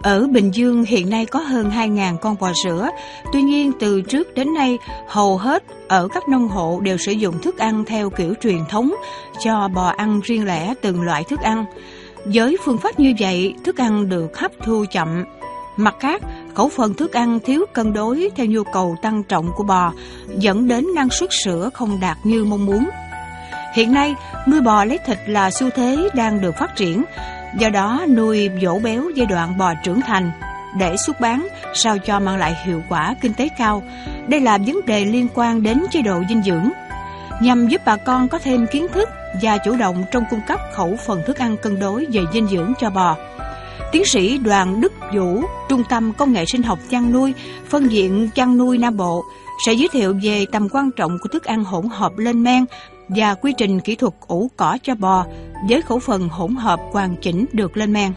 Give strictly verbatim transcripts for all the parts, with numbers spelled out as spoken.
Ở Bình Dương hiện nay có hơn hai nghìn con bò sữa. Tuy nhiên, từ trước đến nay, hầu hết ở các nông hộ đều sử dụng thức ăn theo kiểu truyền thống, cho bò ăn riêng lẻ từng loại thức ăn. Với phương pháp như vậy, thức ăn được hấp thu chậm. Mặt khác, khẩu phần thức ăn thiếu cân đối theo nhu cầu tăng trọng của bò, dẫn đến năng suất sữa không đạt như mong muốn. Hiện nay, nuôi bò lấy thịt là xu thế đang được phát triển. Do đó, nuôi dỗ béo giai đoạn bò trưởng thành để xuất bán sao cho mang lại hiệu quả kinh tế cao. Đây là vấn đề liên quan đến chế độ dinh dưỡng. Nhằm giúp bà con có thêm kiến thức và chủ động trong cung cấp khẩu phần thức ăn cân đối về dinh dưỡng cho bò, tiến sĩ Đoàn Đức Vũ, Trung tâm Công nghệ Sinh học Chăn nuôi, Phân viện Chăn nuôi Nam Bộ sẽ giới thiệu về tầm quan trọng của thức ăn hỗn hợp lên men và quy trình kỹ thuật ủ cỏ cho bò với khẩu phần hỗn hợp hoàn chỉnh được lên men.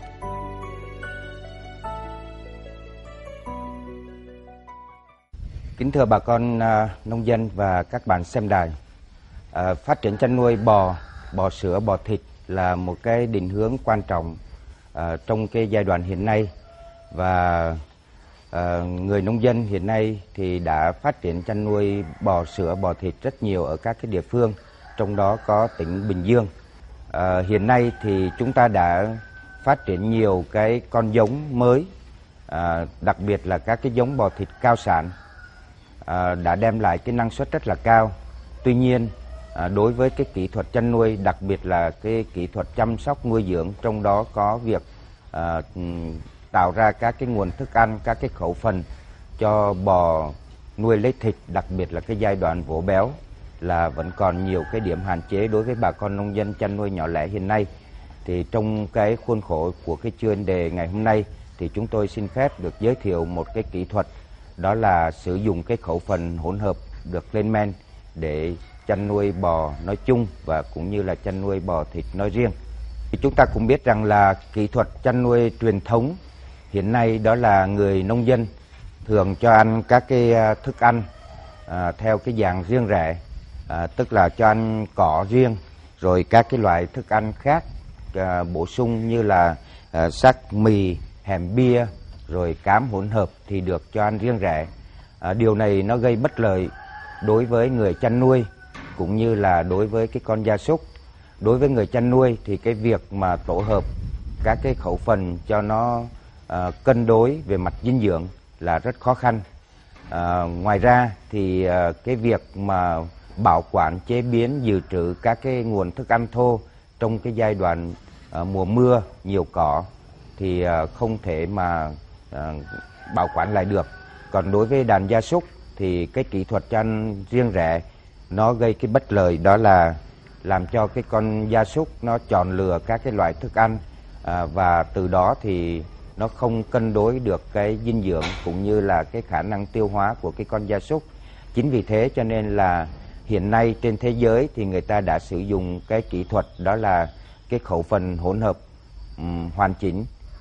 Kính thưa bà con à, nông dân và các bạn xem đài, à, phát triển chăn nuôi bò, bò sữa, bò thịt là một cái định hướng quan trọng à, trong cái giai đoạn hiện nay, và à, người nông dân hiện nay thì đã phát triển chăn nuôi bò sữa, bò thịt rất nhiều ở các cái địa phương, trong đó có tỉnh Bình Dương. À, hiện nay thì chúng ta đã phát triển nhiều cái con giống mới, à, đặc biệt là các cái giống bò thịt cao sản, à, đã đem lại cái năng suất rất là cao. Tuy nhiên, à, đối với cái kỹ thuật chăn nuôi, đặc biệt là cái kỹ thuật chăm sóc nuôi dưỡng, trong đó có việc à, tạo ra các cái nguồn thức ăn, các cái khẩu phần cho bò nuôi lấy thịt, đặc biệt là cái giai đoạn vỗ béo, là vẫn còn nhiều cái điểm hạn chế đối với bà con nông dân chăn nuôi nhỏ lẻ hiện nay. Thì trong cái khuôn khổ của cái chuyên đề ngày hôm nay thì chúng tôi xin phép được giới thiệu một cái kỹ thuật, đó là sử dụng cái khẩu phần hỗn hợp được lên men để chăn nuôi bò nói chung và cũng như là chăn nuôi bò thịt nói riêng. Thì chúng ta cũng biết rằng là kỹ thuật chăn nuôi truyền thống hiện nay đó là người nông dân thường cho ăn các cái thức ăn à, theo cái dạng riêng rẽ, à, tức là cho ăn cỏ riêng, rồi các cái loại thức ăn khác à, bổ sung như là à, xác mì, hẻm bia, rồi cám hỗn hợp thì được cho ăn riêng rẽ. À, điều này nó gây bất lợi đối với người chăn nuôi cũng như là đối với cái con gia súc. Đối với người chăn nuôi thì cái việc mà tổ hợp các cái khẩu phần cho nó à, cân đối về mặt dinh dưỡng là rất khó khăn. À, ngoài ra thì à, cái việc mà bảo quản, chế biến, dự trữ các cái nguồn thức ăn thô trong cái giai đoạn à, mùa mưa nhiều cỏ thì à, không thể mà à, bảo quản lại được. Còn đối với đàn gia súc thì cái kỹ thuật chăn riêng rẽ nó gây cái bất lợi, đó là làm cho cái con gia súc nó chọn lựa các cái loại thức ăn à, và từ đó thì nó không cân đối được cái dinh dưỡng cũng như là cái khả năng tiêu hóa của cái con gia súc. Chính vì thế cho nên là hiện nay trên thế giới thì người ta đã sử dụng cái kỹ thuật, đó là cái khẩu phần hỗn hợp um, hoàn chỉnh,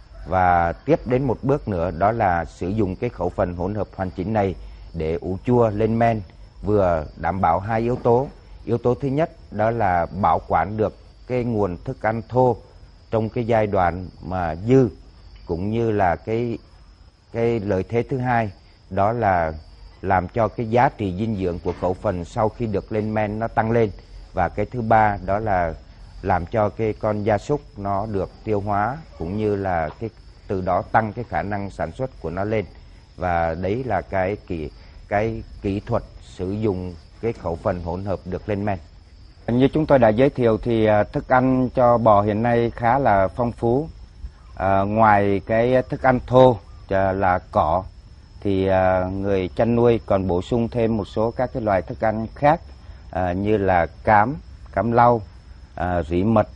và tiếp đến một bước nữa đó là sử dụng cái khẩu phần hỗn hợp hoàn chỉnh này để ủ chua lên men, vừa đảm bảo hai yếu tố. Yếu tố thứ nhất đó là bảo quản được cái nguồn thức ăn thô trong cái giai đoạn mà dư, cũng như là cái cái lợi thế thứ hai đó là làm cho cái giá trị dinh dưỡng của khẩu phần sau khi được lên men nó tăng lên. Và cái thứ ba đó là làm cho cái con gia súc nó được tiêu hóa, cũng như là cái từ đó tăng cái khả năng sản xuất của nó lên. Và đấy là cái kỹ cái kỹ thuật sử dụng cái khẩu phần hỗn hợp được lên men. Như chúng tôi đã giới thiệu thì thức ăn cho bò hiện nay khá là phong phú. À, ngoài cái thức ăn thô là cỏ thì à, người chăn nuôi còn bổ sung thêm một số các cái loại thức ăn khác, à, như là cám, cám lau, à, rỉ mật,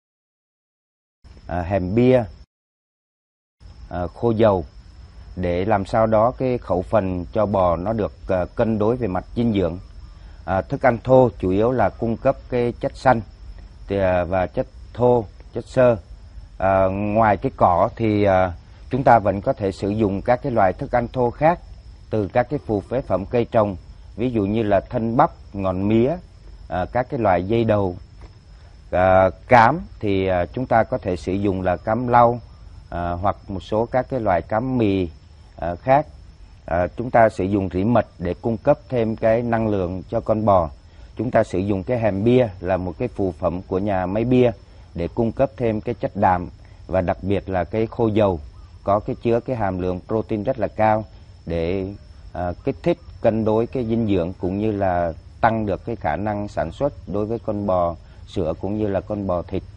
à, hẻm bia, à, khô dầu, để làm sao đó cái khẩu phần cho bò nó được à, cân đối về mặt dinh dưỡng. À, thức ăn thô chủ yếu là cung cấp cái chất xanh thì, à, và chất thô, chất xơ. À, ngoài cái cỏ thì à, chúng ta vẫn có thể sử dụng các cái loại thức ăn thô khác từ các cái phù phế phẩm cây trồng, ví dụ như là thân bắp, ngọn mía, à, các cái loại dây đầu. À, cám thì à, chúng ta có thể sử dụng là cám lau, à, hoặc một số các cái loại cám mì à, khác. À, chúng ta sử dụng rỉ mật để cung cấp thêm cái năng lượng cho con bò. Chúng ta sử dụng cái hàm bia là một cái phụ phẩm của nhà máy bia để cung cấp thêm cái chất đạm, và đặc biệt là cái khô dầu có cái chứa cái hàm lượng protein rất là cao để à, kích thích cân đối cái dinh dưỡng cũng như là tăng được cái khả năng sản xuất đối với con bò sữa cũng như là con bò thịt.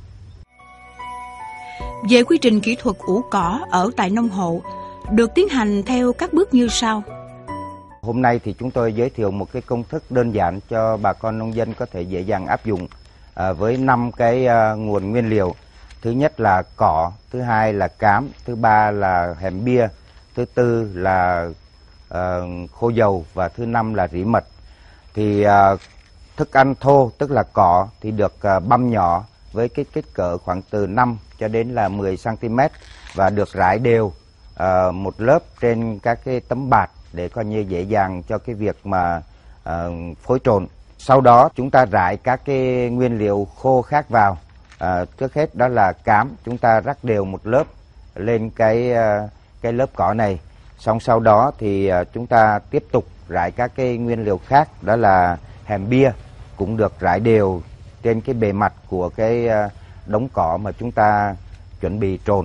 Về quy trình kỹ thuật ủ cỏ ở tại nông hộ được tiến hành theo các bước như sau. Hôm nay thì chúng tôi giới thiệu một cái công thức đơn giản cho bà con nông dân có thể dễ dàng áp dụng à, với năm cái à, nguồn nguyên liệu. Thứ nhất là cỏ, thứ hai là cám, thứ ba là hàm bia, thứ tư là à, khô dầu và thứ năm là rỉ mật. Thì à, thức ăn thô tức là cỏ thì được à, băm nhỏ với cái kích cỡ khoảng từ năm cho đến là mười xăng ti mét và được rải đều à, một lớp trên các cái tấm bạt để coi như dễ dàng cho cái việc mà à, phối trộn. Sau đó chúng ta rải các cái nguyên liệu khô khác vào. À, trước hết đó là cám, chúng ta rắc đều một lớp lên cái cái lớp cỏ này. Xong sau đó thì à, chúng ta tiếp tục rải các cái nguyên liệu khác, đó là hàm bia cũng được rải đều trên cái bề mặt của cái à, đống cỏ mà chúng ta chuẩn bị trộn.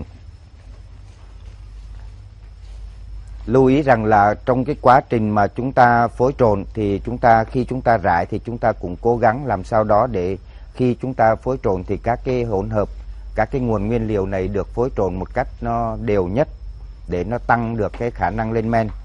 Lưu ý rằng là trong cái quá trình mà chúng ta phối trộn thì chúng ta khi chúng ta rải thì chúng ta cũng cố gắng làm sao đó để khi chúng ta phối trộn thì các cái hỗn hợp, các cái nguồn nguyên liệu này được phối trộn một cách nó đều nhất để nó tăng được cái khả năng lên men.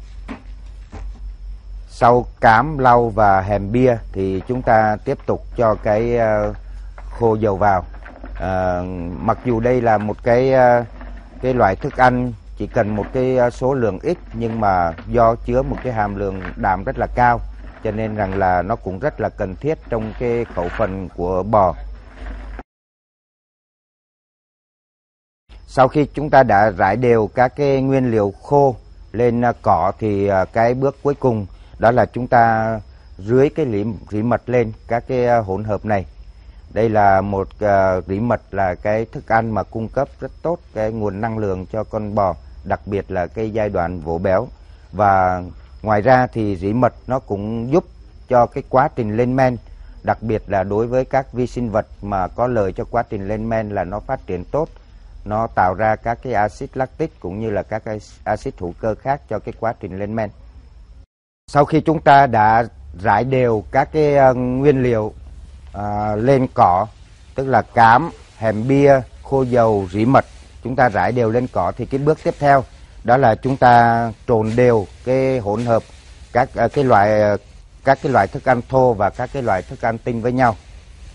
Sau cám, lau và hàm bia thì chúng ta tiếp tục cho cái uh, khô dầu vào. Uh, mặc dù đây là một cái uh, cái loại thức ăn chỉ cần một cái số lượng ít, nhưng mà do chứa một cái hàm lượng đạm rất là cao cho nên rằng là nó cũng rất là cần thiết trong cái khẩu phần của bò. Sau khi chúng ta đã rải đều các cái nguyên liệu khô lên cỏ thì cái bước cuối cùng đó là chúng ta rưới cái rỉ mật lên các cái hỗn hợp này. Đây là một uh, rỉ mật là cái thức ăn mà cung cấp rất tốt cái nguồn năng lượng cho con bò, đặc biệt là cái giai đoạn vỗ béo. Và ngoài ra thì rỉ mật nó cũng giúp cho cái quá trình lên men, đặc biệt là đối với các vi sinh vật mà có lợi cho quá trình lên men là nó phát triển tốt, nó tạo ra các cái axit lactic cũng như là các cái axit hữu cơ khác cho cái quá trình lên men. Sau khi chúng ta đã rải đều các cái uh, nguyên liệu À, lên cỏ, tức là cám, hàm bia, khô dầu, rỉ mật, chúng ta rải đều lên cỏ thì cái bước tiếp theo đó là chúng ta trộn đều cái hỗn hợp các cái loại các cái loại thức ăn thô và các cái loại thức ăn tinh với nhau.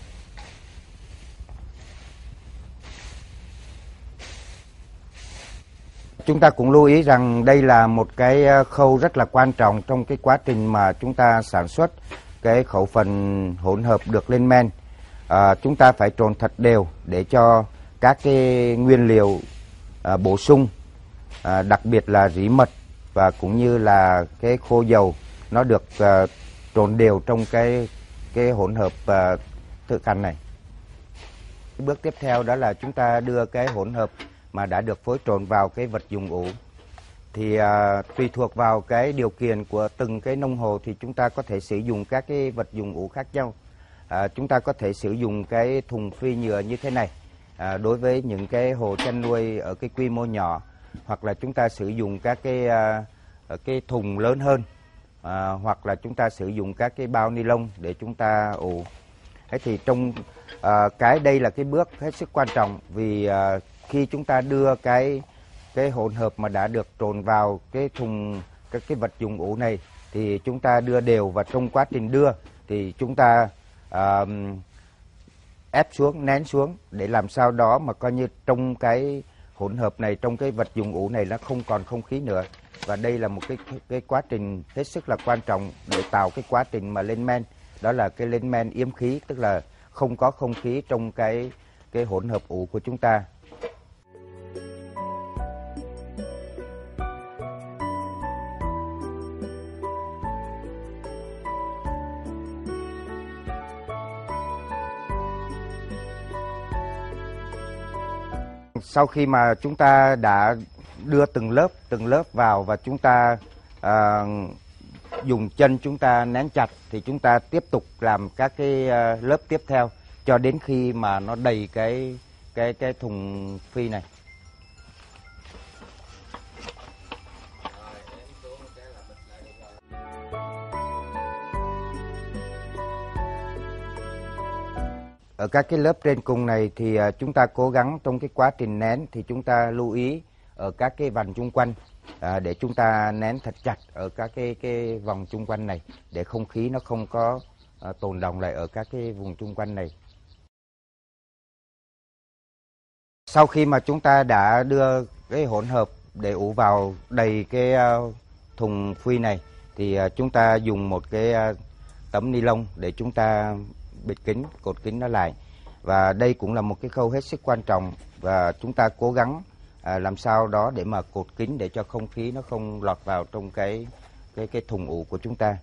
Chúng ta cũng lưu ý rằng đây là một cái khâu rất là quan trọng trong cái quá trình mà chúng ta sản xuất cái khẩu phần hỗn hợp được lên men. À, chúng ta phải trộn thật đều để cho các cái nguyên liệu à, bổ sung, à, đặc biệt là rỉ mật và cũng như là cái khô dầu nó được à, trộn đều trong cái cái hỗn hợp à, thức ăn này. Cái bước tiếp theo đó là chúng ta đưa cái hỗn hợp mà đã được phối trộn vào cái vật dụng ủ. Thì à, tùy thuộc vào cái điều kiện của từng cái nông hộ thì chúng ta có thể sử dụng các cái vật dụng ủ khác nhau. À, chúng ta có thể sử dụng cái thùng phi nhựa như thế này à, đối với những cái hộ chăn nuôi ở cái quy mô nhỏ, hoặc là chúng ta sử dụng các cái à, cái thùng lớn hơn, à, hoặc là chúng ta sử dụng các cái bao ni lông để chúng ta ủ. Thế thì trong à, cái đây là cái bước hết sức quan trọng, vì à, khi chúng ta đưa cái cái hỗn hợp mà đã được trộn vào cái thùng các cái vật dụng ủ này thì chúng ta đưa đều, và trong quá trình đưa thì chúng ta uh, ép xuống, nén xuống để làm sao đó mà coi như trong cái hỗn hợp này, trong cái vật dụng ủ này nó không còn không khí nữa. Và đây là một cái cái quá trình hết sức là quan trọng để tạo cái quá trình mà lên men, đó là cái lên men yếm khí, tức là không có không khí trong cái cái hỗn hợp ủ của chúng ta. sau khi mà chúng ta đã đưa từng lớp từng lớp vào và chúng ta à, dùng chân chúng ta nén chặt, thì chúng ta tiếp tục làm các cái uh, lớp tiếp theo cho đến khi mà nó đầy cái cái cái thùng phi này. Ở các cái lớp trên cùng này thì uh, chúng ta cố gắng trong cái quá trình nén thì chúng ta lưu ý ở các cái vành chung quanh à, để chúng ta nén thật chặt ở các cái cái vòng chung quanh này để không khí nó không có à, tồn đọng lại ở các cái vùng chung quanh này. Sau khi mà chúng ta đã đưa cái hỗn hợp để ủ vào đầy cái uh, thùng phi này thì uh, chúng ta dùng một cái uh, tấm ni lông để chúng ta bịt kín, cột kín nó lại. Và đây cũng là một cái khâu hết sức quan trọng và chúng ta cố gắng À, làm sao đó để mà cột kín để cho không khí nó không lọt vào trong cái cái cái thùng ủ của chúng ta.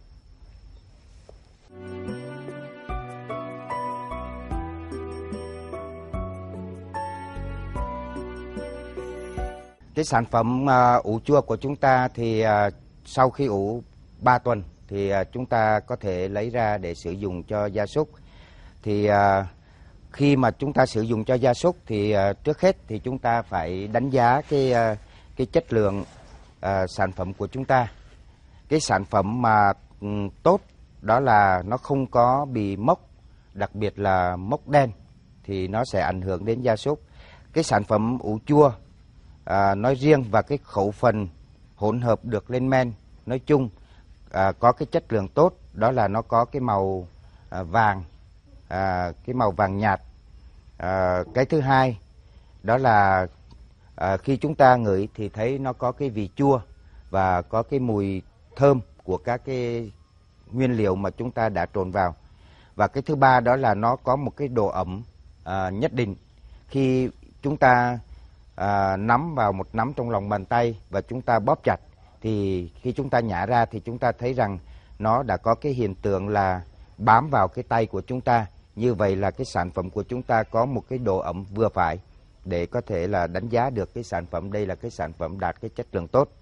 Cái sản phẩm uh, ủ chua của chúng ta thì uh, sau khi ủ ba tuần thì uh, chúng ta có thể lấy ra để sử dụng cho gia súc. Thì uh, khi mà chúng ta sử dụng cho gia súc thì uh, trước hết thì chúng ta phải đánh giá cái uh, cái chất lượng uh, sản phẩm của chúng ta. Cái sản phẩm mà um, tốt đó là nó không có bị mốc, đặc biệt là mốc đen thì nó sẽ ảnh hưởng đến gia súc. Cái sản phẩm ủ chua uh, nói riêng và cái khẩu phần hỗn hợp được lên men nói chung uh, có cái chất lượng tốt, đó là nó có cái màu uh, vàng. À, cái màu vàng nhạt. À, cái thứ hai đó là à, khi chúng ta ngửi thì thấy nó có cái vị chua và có cái mùi thơm của các cái nguyên liệu mà chúng ta đã trộn vào. Và cái thứ ba đó là nó có một cái độ ẩm à, nhất định. Khi chúng ta à, nắm vào một nắm trong lòng bàn tay và chúng ta bóp chặt thì khi chúng ta nhả ra thì chúng ta thấy rằng nó đã có cái hiện tượng là bám vào cái tay của chúng ta. Như vậy là cái sản phẩm của chúng ta có một cái độ ẩm vừa phải để có thể là đánh giá được cái sản phẩm đây là cái sản phẩm đạt cái chất lượng tốt.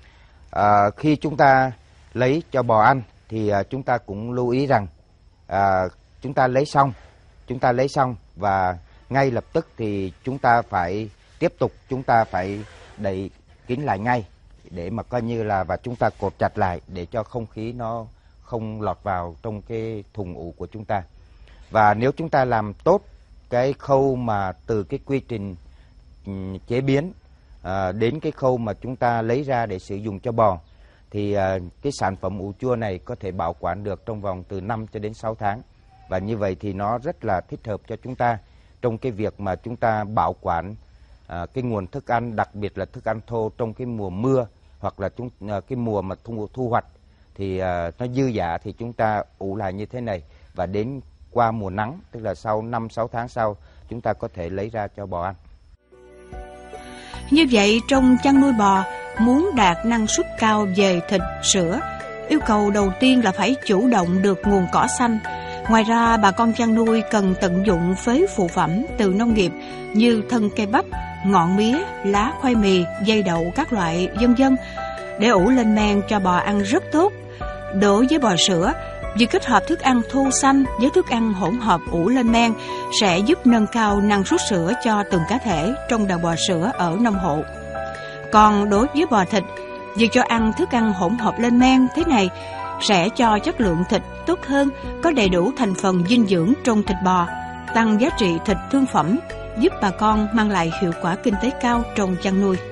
À, khi chúng ta lấy cho bò ăn thì à, chúng ta cũng lưu ý rằng à, chúng ta lấy xong, chúng ta lấy xong và ngay lập tức thì chúng ta phải tiếp tục chúng ta phải đậy kín lại ngay để mà coi như là và chúng ta cột chặt lại để cho không khí nó không lọt vào trong cái thùng ủ của chúng ta. Và nếu chúng ta làm tốt cái khâu mà từ cái quy trình um, chế biến à, đến cái khâu mà chúng ta lấy ra để sử dụng cho bò thì à, cái sản phẩm ủ chua này có thể bảo quản được trong vòng từ năm cho đến sáu tháng. Và như vậy thì nó rất là thích hợp cho chúng ta trong cái việc mà chúng ta bảo quản à, cái nguồn thức ăn, đặc biệt là thức ăn thô trong cái mùa mưa hoặc là chúng, à, cái mùa mà thu, thu hoạch thì à, nó dư dả thì chúng ta ủ lại như thế này và đến qua mùa nắng, tức là sau năm sáu tháng sau chúng ta có thể lấy ra cho bò ăn. Như vậy trong chăn nuôi bò, muốn đạt năng suất cao về thịt, sữa, yêu cầu đầu tiên là phải chủ động được nguồn cỏ xanh. Ngoài ra, bà con chăn nuôi cần tận dụng phế phụ phẩm từ nông nghiệp như thân cây bắp, ngọn mía, lá khoai mì, dây đậu các loại vân vân để ủ lên men cho bò ăn rất tốt. Đối với bò sữa, việc kết hợp thức ăn thô xanh với thức ăn hỗn hợp ủ lên men sẽ giúp nâng cao năng suất sữa cho từng cá thể trong đàn bò sữa ở nông hộ. Còn đối với bò thịt, việc cho ăn thức ăn hỗn hợp lên men thế này sẽ cho chất lượng thịt tốt hơn, có đầy đủ thành phần dinh dưỡng trong thịt bò, tăng giá trị thịt thương phẩm, giúp bà con mang lại hiệu quả kinh tế cao trong chăn nuôi.